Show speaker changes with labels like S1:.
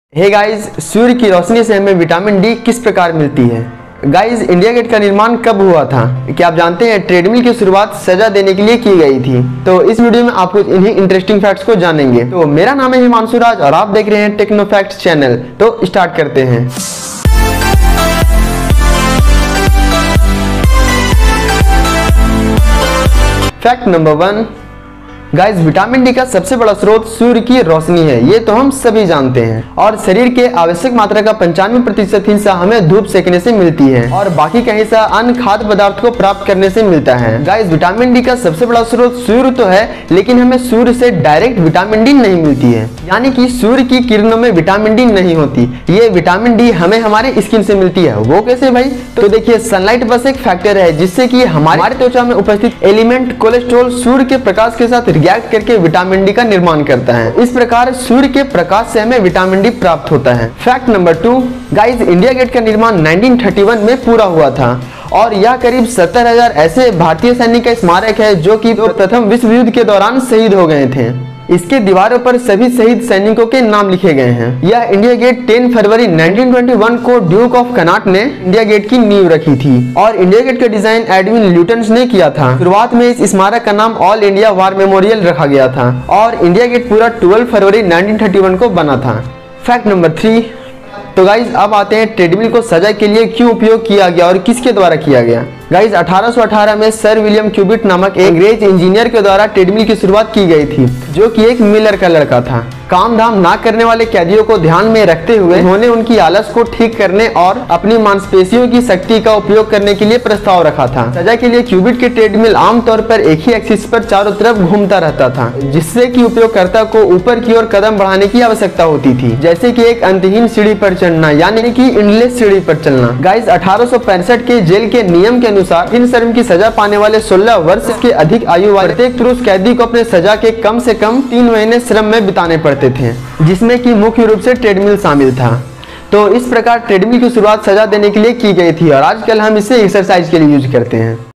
S1: Hey guys, सूर्य की रोशनी से हमें विटामिन डी किस प्रकार मिलती है। गाइस, इंडिया गेट का निर्माण कब हुआ था? क्या आप जानते हैं? ट्रेडमिल की शुरुआत सजा देने के लिए की गई थी। तो इस वीडियो में आप कुछ इन्हीं इंटरेस्टिंग फैक्ट्स को जानेंगे। तो मेरा नाम है हिमांशु राज और आप देख रहे हैं टेक्नो फैक्ट्स चैनल। तो स्टार्ट करते हैं। Fact number 1, guys, vitamin D का सबसे बड़ा स्रोत सूर्य की रोशनी है। ये तो हम सभी जानते हैं। और शरीर के आवश्यक मात्रा का 95% हिस्सा हमें धूप सेकने से मिलती है और बाकी का हिस्सा अन्य खाद्य पदार्थ को प्राप्त करने से मिलता है। गाइस, विटामिन डी का सबसे बड़ा स्रोत सूर्य तो है, लेकिन हमें सूर्य से डायरेक्ट विटामिन डी नहीं मिलती है। यानी कि सूर्य की किरणों में विटामिन डी नहीं होती। ये विटामिन डी हमें हमारे स्किन से मिलती है। वो कैसे भाई? तो देखिए, सनलाइट बस एक फैक्टर है जिससे कि हमारे त्वचा में उपस्थित एलिमेंट कोलेस्ट्रॉल सूर्य के प्रकाश के साथ रिएक्ट करके विटामिन डी का निर्माण करता है। इस प्रकार सूर्य के प्रकाश से हमें विटामिन डी प्राप्त होता है। Fact number 2, guys, India Gate का निर्माण 1931 में पूरा हुआ था और यह करीब 70,000 ऐसे भारतीय सैनिक का स्मारक है जो कि प्रथम विश्व युद्ध के दौरान शहीद हो गए थे। इसके दीवारों पर सभी शहीद सैनिकों के नाम लिखे गए हैं। यह इंडिया गेट 10 फरवरी 1921 को ड्यूक ऑफ कनाट ने इंडिया गेट की नींव रखी थी और इंडिया गेट का डिजाइन एडविन ल्यूटन्स ने किया था। शुरुआत में इस स्मारक का नाम ऑल इंडिया वार मेमोरियल रखा गया था और इंडिया गेट पूरा 12 फरवरी 1931 को बना था। फैक्ट नंबर 3, तो गाइज अब आते हैं ट्रेडमिल को सजा के लिए क्यों उपयोग किया गया और किसके द्वारा किया गया। गाइज, 1818 में सर विलियम क्यूबिट नामक एक अंग्रेज इंजीनियर के द्वारा ट्रेडमिल की शुरुआत की गई थी, जो कि एक मिलर का लड़का था। काम धाम ना करने वाले कैदियों को ध्यान में रखते हुए उन्होंने उनकी आलस को ठीक करने और अपनी मांसपेशियों की शक्ति का उपयोग करने के लिए प्रस्ताव रखा था। सजा के लिए क्यूबिट के ट्रेडमिल आमतौर पर एक ही एक्सिस पर चारों तरफ घूमता रहता था, जिससे कि उपयोगकर्ता को ऊपर की ओर कदम बढ़ाने की आवश्यकता होती थी, जैसे कि एक अंतहीन सीढ़ी पर चढ़ना, यानी कि इंडलेस सीढ़ी पर चलना। गाइस, 1865 के जेल के नियम के अनुसार इन शर्म की सजा पाने वाले 16 वर्ष के अधिक आयु वाले प्रत्येक पुरुष कैदी को अपने सजा के कम से कम 3 महीने श्रम में बिताने पड़ते थे, जिसमें कि मुख्य रूप से ट्रेडमिल शामिल था। तो इस प्रकार ट्रेडमिल की शुरुआत सजा देने के लिए की गई थी और आजकल हम इसे एक्सरसाइज के लिए यूज करते हैं।